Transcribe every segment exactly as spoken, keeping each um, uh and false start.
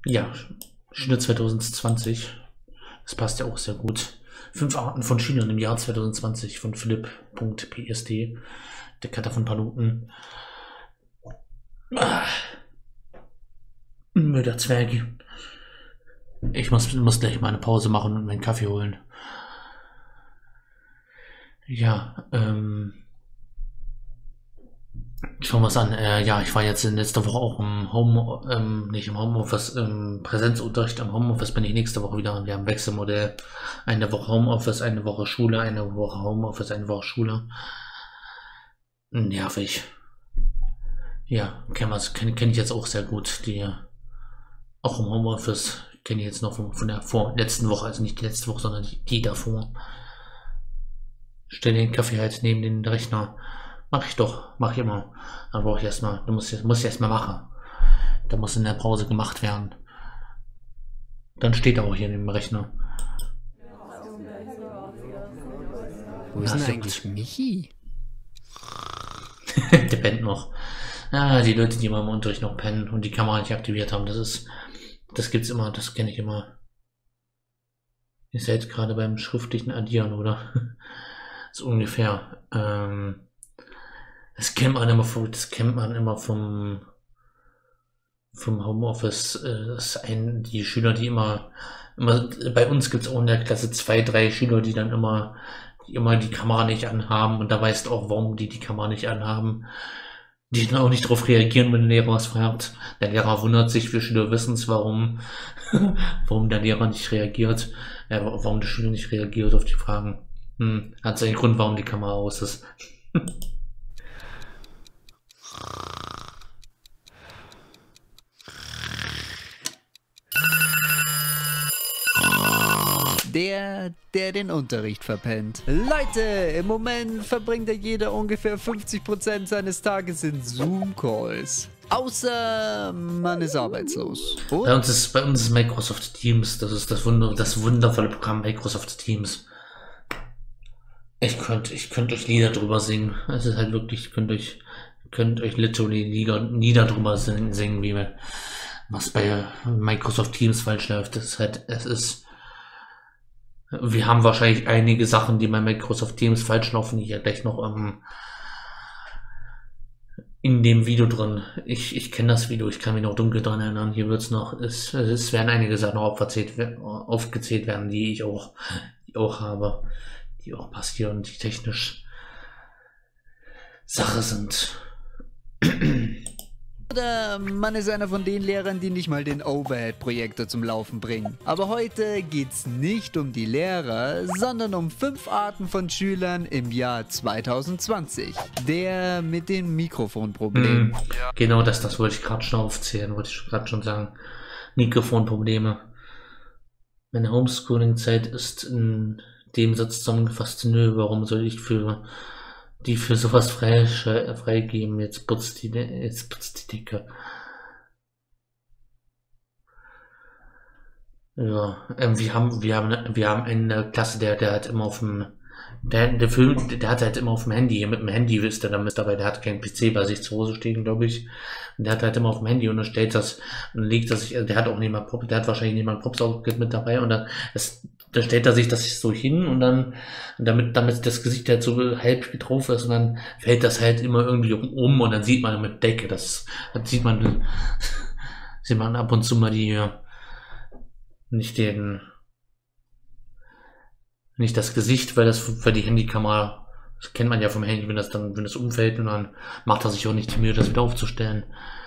Ja, Schüler zwanzig zwanzig. Das passt ja auch sehr gut. Fünf Arten von Schülern im Jahr zwanzig zwanzig von Philipp.psd. Der Cutter von Paluten. Ah. Müder Zwerg. Ich muss, muss gleich mal eine Pause machen und meinen Kaffee holen. Ja, ähm. Schauen wir es an. Äh, ja, ich war jetzt in letzter Woche auch im Home, ähm, nicht im Homeoffice, im Präsenzunterricht. Im Homeoffice bin ich nächste Woche wieder. Wir haben ein Wechselmodell. Eine Woche Homeoffice, eine Woche Schule, eine Woche Homeoffice, eine Woche Schule. Nervig. Ja, kenne kenn, kenn ich jetzt auch sehr gut. Die, auch im Homeoffice kenne ich jetzt noch von, von der vor, letzten Woche, also nicht die letzte Woche, sondern die, die davor. Stelle den Kaffee halt neben den Rechner. Mach ich doch, mach ich immer. Dann brauche ich erstmal, du musst, musst erstmal machen. Da muss in der Pause gemacht werden. Dann steht er auch hier neben dem Rechner. Wo ist denn eigentlich Michi? Der pennt noch. Ja, die Leute, die immer im Unterricht noch pennen und die Kamera nicht aktiviert haben, das ist, das gibt's immer, das kenne ich immer. Ihr seid gerade beim schriftlichen Addieren, oder? So ungefähr. Ähm, das kennt man immer vom, das kennt man immer vom, vom Homeoffice. Äh, das ist ein, die Schüler, die immer, immer, bei uns gibt es auch in der Klasse zwei, drei Schüler, die dann immer, die immer die Kamera nicht anhaben und da weißt du auch, warum die die Kamera nicht anhaben. Die dann auch nicht darauf reagieren, wenn der Lehrer was fragt. Der Lehrer wundert sich, wir Schüler wissen es, warum, warum der Lehrer nicht reagiert, ja, warum der Schüler nicht reagiert auf die Fragen. Hm, hat seinen Grund, warum die Kamera aus ist. Der, der den Unterricht verpennt. Leute, im Moment verbringt ja jeder ungefähr fünfzig Prozent seines Tages in Zoom-Calls. Außer man ist arbeitslos. Und? Bei uns ist, bei uns ist Microsoft Teams, das ist das, Wunder, das wundervolle Programm Microsoft Teams. Ich könnte ich könnt euch Lieder drüber singen. Es ist halt wirklich, könnt euch, könnt euch literally Lieder, Lieder drüber singen, wie wir, was bei Microsoft Teams falsch läuft. Das ist halt, es ist, wir haben wahrscheinlich einige Sachen, die bei Microsoft Teams falsch laufen, die ja gleich noch ähm, in dem Video drin. Ich, ich kenne das Video, ich kann mich noch dunkel dran erinnern. Hier wird es noch, es, es werden einige Sachen noch aufgezählt, aufgezählt werden, die ich auch, die auch habe, die auch passieren, die technisch Sache sind. Oder man ist einer von den Lehrern, die nicht mal den Overhead-Projektor zum Laufen bringen. Aber heute geht's nicht um die Lehrer, sondern um fünf Arten von Schülern im Jahr zwanzig zwanzig. Der mit den Mikrofonproblemen. Mm, genau das, das wollte ich gerade schon aufzählen, wollte ich gerade schon sagen. Mikrofonprobleme. Meine Homeschooling-Zeit ist in dem Satz zusammengefasst, nö, warum soll ich für die für sowas frei, freigeben? Jetzt putzt die, jetzt putzt die Decke. Ja, ähm, wir haben, wir haben, wir haben eine Klasse, der, der hat immer auf dem, der, der Film, der hat halt immer auf dem Handy, mit dem Handy ist er dann mit dabei, der hat keinen P C bei sich zu Hause stehen, glaube ich. Und der hat halt immer auf dem Handy und dann stellt das, und legt das sich, der hat auch nicht mal Pop, der hat wahrscheinlich nicht mal ein Popsocket mit dabei und dann, es, da stellt er sich das so hin und dann, damit, damit das Gesicht halt so halb drauf ist und dann fällt das halt immer irgendwie um und dann sieht man mit Decke, das, das sieht man, sieht man ab und zu mal die, nicht den, nicht das Gesicht, weil das für die Handykamera, das kennt man ja vom Handy, wenn das dann, wenn das umfällt und dann macht er sich auch nicht die Mühe, das wieder aufzustellen.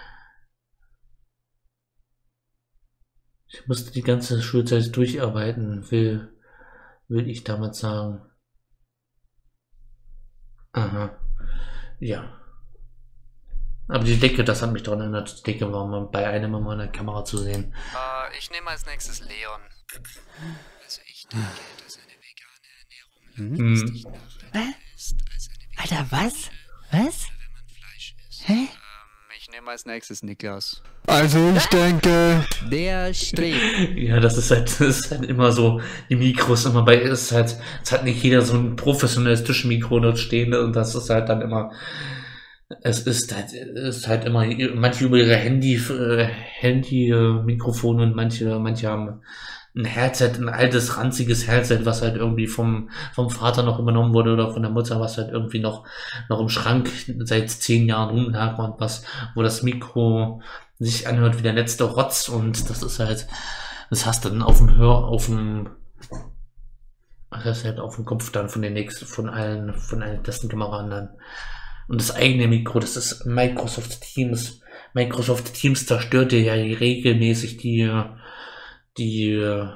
Ich musste die ganze Schulzeit durcharbeiten, will, will ich damit sagen. Aha. Ja. Aber die Decke, das hat mich daran erinnert, die Decke war mal bei einem mal in der Kamera zu sehen. Uh, ich nehme als nächstes Leon. Also ich denke, dass eine vegane Ernährung Hm? langfristig nachhaltiger ist als eine Alter, was? Was? wenn man Fleisch isst. Hä? Ähm, ich nehme als nächstes Niklas. Also ich denke, der strebt. Ja, das ist halt, das ist halt immer so, die Mikros immer bei, ist halt, es hat nicht jeder so ein professionelles Tischmikro dort stehen und das ist halt dann immer, Es ist halt, es ist halt immer, manche über ihre Handy, äh, Handy-Mikrofone und manche, manche haben ein Headset, ein altes, ranziges Headset, was halt irgendwie vom, vom Vater noch übernommen wurde oder von der Mutter, was halt irgendwie noch, noch im Schrank seit zehn Jahren rumlag und was, wo das Mikro sich anhört wie der letzte Rotz und das ist halt, das hast du dann auf dem Hör, auf dem, das ist halt auf dem Kopf dann von den nächsten, von allen, von allen Klassenkameraden dann. Und das eigene Mikro, das ist Microsoft Teams. Microsoft Teams zerstört dir ja regelmäßig die, die,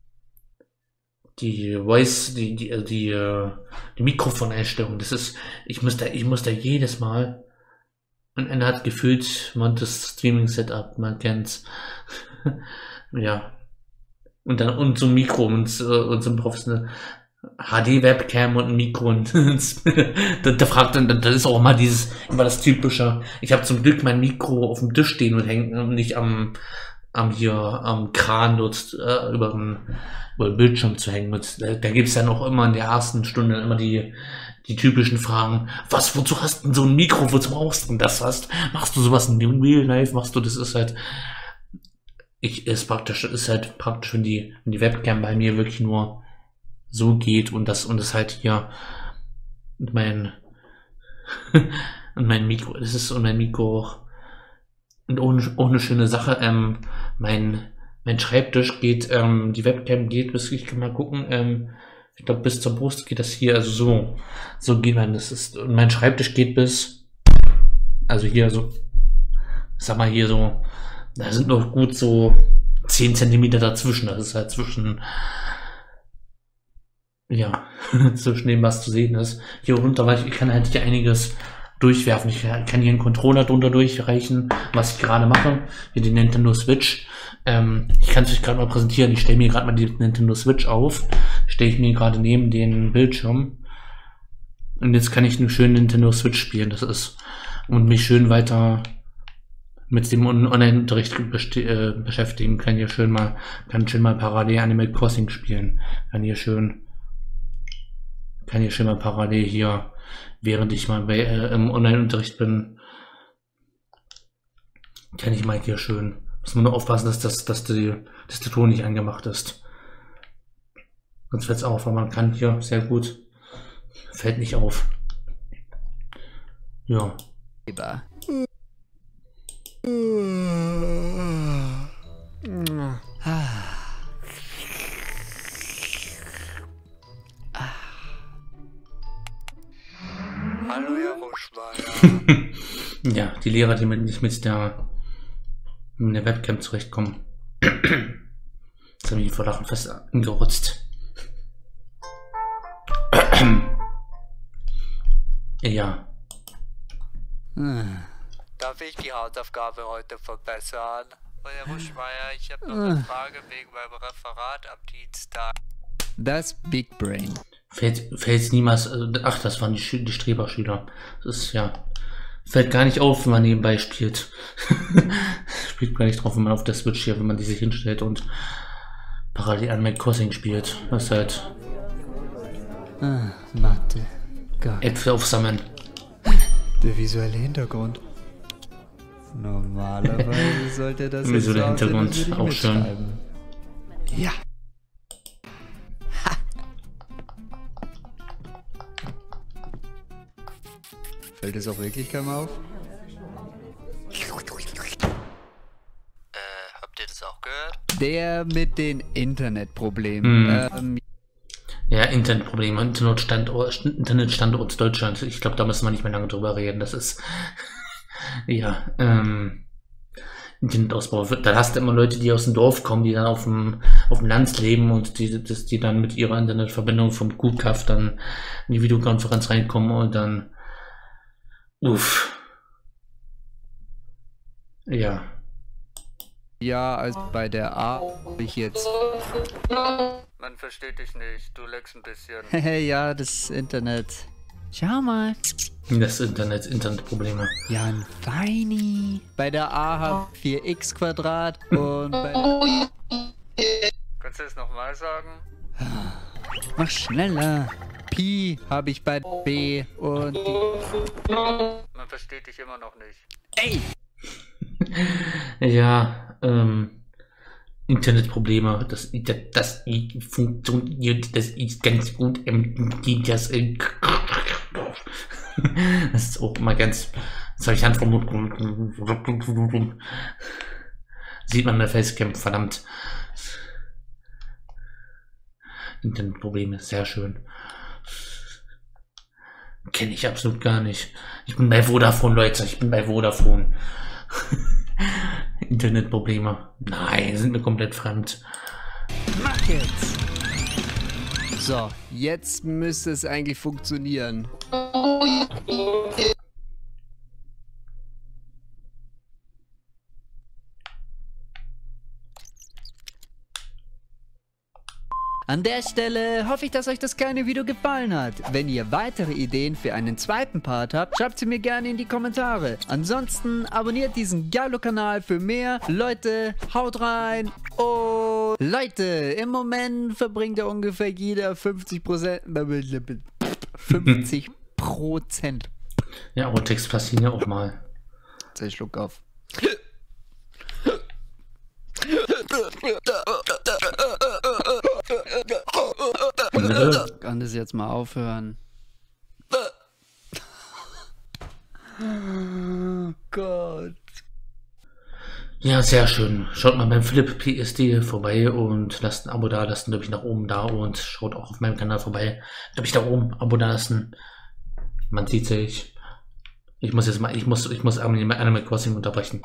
die Voice, die, die, die, die Mikrofoneinstellung. Das ist, ich muss da, ich muss da jedes Mal, und er hat gefühlt, man das Streaming-Setup, man kennt's. Ja. Und dann, und so ein Mikro und, und so ein professionell H D-Webcam und ein Mikro und da, da fragt dann, da ist auch mal dieses, immer das typische, ich habe zum Glück mein Mikro auf dem Tisch stehen und hängt und nicht am, am hier, am Kran dort äh, über, den, über den Bildschirm zu hängen. Und da, da gibt es dann auch immer in der ersten Stunde immer die, die typischen Fragen, was, wozu hast du denn so ein Mikro, wozu brauchst du denn das? Hast, machst du sowas in Real Life, machst du, das ist halt, ich, ist praktisch, ist halt praktisch, wenn die, wenn die Webcam bei mir wirklich nur so geht und das, und das halt hier, und mein, und mein Mikro, das ist, und mein Mikro auch, und auch eine, auch eine schöne Sache, ähm, mein, mein Schreibtisch geht, ähm, die Webcam geht bis, ich kann mal gucken, ähm, ich glaube bis zur Brust geht das hier, also so, so geht man, das ist, und mein Schreibtisch geht bis, also hier so, sag mal hier so, da sind noch gut so zehn Zentimeter dazwischen, das ist halt zwischen, ja, zwischen dem, was zu sehen ist. Hier runter, weil ich, ich kann halt hier einiges durchwerfen. Ich kann hier einen Controller drunter durchreichen, was ich gerade mache. Hier die Nintendo Switch. Ähm, ich kann es euch gerade mal präsentieren. Ich stelle mir gerade mal die Nintendo Switch auf. Stelle ich mir gerade neben den Bildschirm. Und jetzt kann ich einen schönen Nintendo Switch spielen. Das ist, und mich schön weiter mit dem Online-Unterricht äh, beschäftigen. Kann hier schön mal, kann schön mal parallel Animal Crossing spielen. Kann hier schön kann hier schon mal parallel hier, während ich mal bei, äh, im Online-Unterricht bin, kann ich mal hier schön, muss man nur aufpassen, dass, das, dass, die, dass der Ton nicht angemacht ist. Sonst fällt es auf, aber man kann hier sehr gut, fällt nicht auf. Ja. Hallo, Herr Ruschmeier. Ja, die Lehrer, die mit, nicht mit der, mit der Webcam zurechtkommen. Jetzt habe ich vor Lachen fast angerotzt. Ja. Darf ich die Hausaufgabe heute verbessern? Oh, Herr Ruschmeier, ich habe noch eine Frage wegen meinem Referat am Dienstag. Das Big Brain. Fällt, fällt niemals, ach, das waren die, Schü die Streberschüler. Das ist ja, fällt gar nicht auf, wenn man nebenbei spielt. Spielt gar nicht drauf, wenn man auf der Switch hier, wenn man die sich hinstellt und parallel Animal Crossing spielt. Das ist halt Ah, Mathe. Gott. Äpfel aufsammeln. Der visuelle Hintergrund. Normalerweise sollte das jetzt Visuelle so aussehen, Hintergrund, als würde ich auch schön. mitschreiben. Ja. Ha. Fällt es auch wirklich kaum auf? Äh, habt ihr das auch gehört? Der mit den Internetproblemen. Hm. Ähm, Ja, Internetprobleme, Internetstandort, Internetstandort Deutschland. Ich glaube, da müssen wir nicht mehr lange drüber reden. Das ist, ja, ähm, Internetausbau. Da hast du immer Leute, die aus dem Dorf kommen, die dann auf dem, auf dem Land leben und die, das, die dann mit ihrer Internetverbindung vom Q C A F dann in die Videokonferenz reinkommen und dann, uff. Ja. ja, also bei der A habe ich jetzt. Man versteht dich nicht, du leckst ein bisschen. Ja, das Internet. Schau mal. Das Internet, Internetprobleme. Ja, ein Feini. Bei der A habe ich vier x Quadrat und bei der... Kannst du das nochmal sagen? Mach schneller. Pi habe ich bei B und die... Man versteht dich immer noch nicht. Ey! Ja, ähm, Internetprobleme, das, das, das funktioniert, das ist ganz gut, das, äh, das ist auch immer ganz, soll ich Hand vom Mund, sieht man in der Facecam, verdammt. Internetprobleme, sehr schön. Kenne ich absolut gar nicht. Ich bin bei Vodafone, Leute, ich bin bei Vodafone. Internetprobleme. Nein, sind mir komplett fremd. Mach jetzt! So, jetzt müsste es eigentlich funktionieren. An der Stelle hoffe ich, dass euch das kleine Video gefallen hat. Wenn ihr weitere Ideen für einen zweiten Part habt, schreibt sie mir gerne in die Kommentare. Ansonsten abonniert diesen Gallo-Kanal für mehr. Leute, haut rein und Leute, im Moment verbringt er ungefähr jeder fünfzig Prozent. fünfzig Prozent. Ja, aber Text passieren ja auch mal. Jetzt ich Schluck auf. Kann das jetzt mal aufhören? Oh Gott. Ja, sehr schön. Schaut mal beim Philipp P S D vorbei und lasst ein Abo da, lasst ein Däumchen nach oben da und schaut auch auf meinem Kanal vorbei. Däumchen nach oben, Abo da lassen. Man sieht sich. Ich muss jetzt mal, ich muss, ich muss Animal Crossing unterbrechen.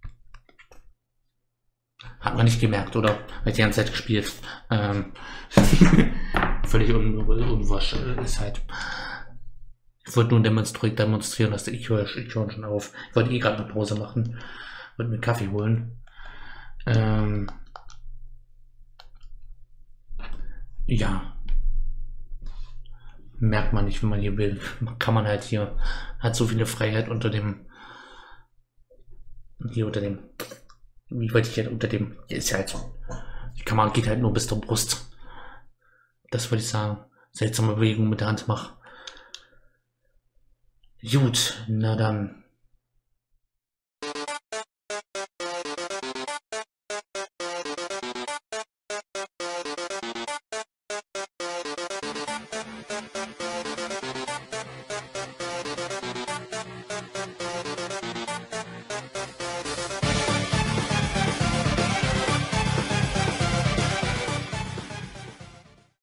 Hat man nicht gemerkt, oder? Weil ich die ganze Zeit gespielt. Ähm, völlig un unwasch ist halt. Ich wollte nur demonstrieren, demonstrieren dass ich höre ich höre schon auf. Ich wollte eh gerade eine Pause machen. Wollte mir Kaffee holen. Ähm, ja. Merkt man nicht, wenn man hier will. Kann man halt hier. Hat so viele Freiheit unter dem. Hier unter dem. Wie wollte ich jetzt unter dem. Ist ja halt so. Die Kamera geht halt nur bis zur Brust. Das würde ich sagen. Seltsame Bewegung mit der Hand machen. Gut, na dann.